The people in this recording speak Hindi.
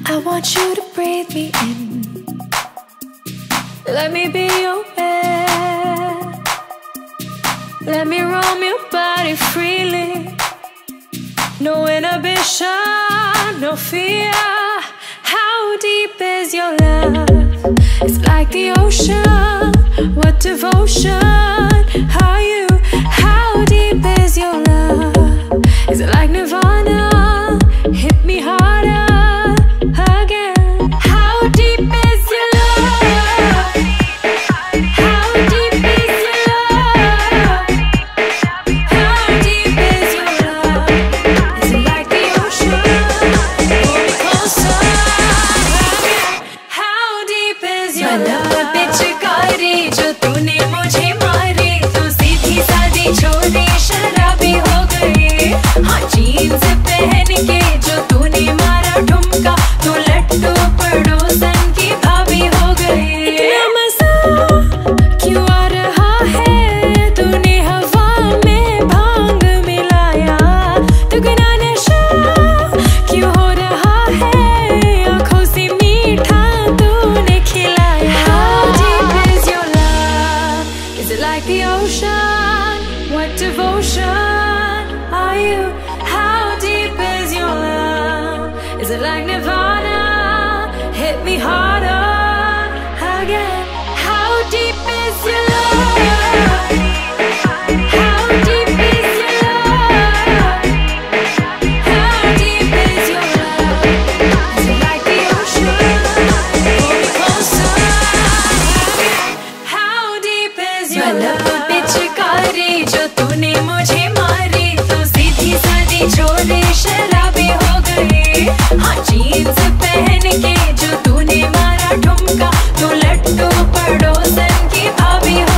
I want you to breathe me in. Let me be your air. Let me roam your body freely. No inhibition, no fear. How deep is your love? It's like the ocean. What devotion are you? How deep is your love? Is it like Nirvana? Hit me harder again. How deep is your love? How deep is your love? How deep is your love? Is it like the ocean? Pull me closer again. How deep is your love? पिचकारी जो तूने मुझे मारी, तू सीधी सादी छोरी शराबी हो गई। हाँ जीन्स पहन के जो तूने मारा ठुमका, तू लट्टू पड़ोसन की भाभी हो गई। इतना मजा क्यों आ रहा है? तूने हवा में भांग मिलाया, दुगना नशा क्यों हो रहा है? आँखों से मीठा तूने खिलाया। How deep is your love? Is it like the ocean? What devotion are you? How deep is your love? Is it like Nirvana? Hit me harder again. How deep is your love? How deep is your love? How deep is your love? Is it like the ocean? Pull me closer again. How deep is your love? पिचकारी जो तूने मुझे मारी, तू सीधी सादी छोरी शराबी हो गई। हाँ जीन्स पहन के जो तूने मारा ठुमका, तू लट्टू पड़ोसन की भाभी हो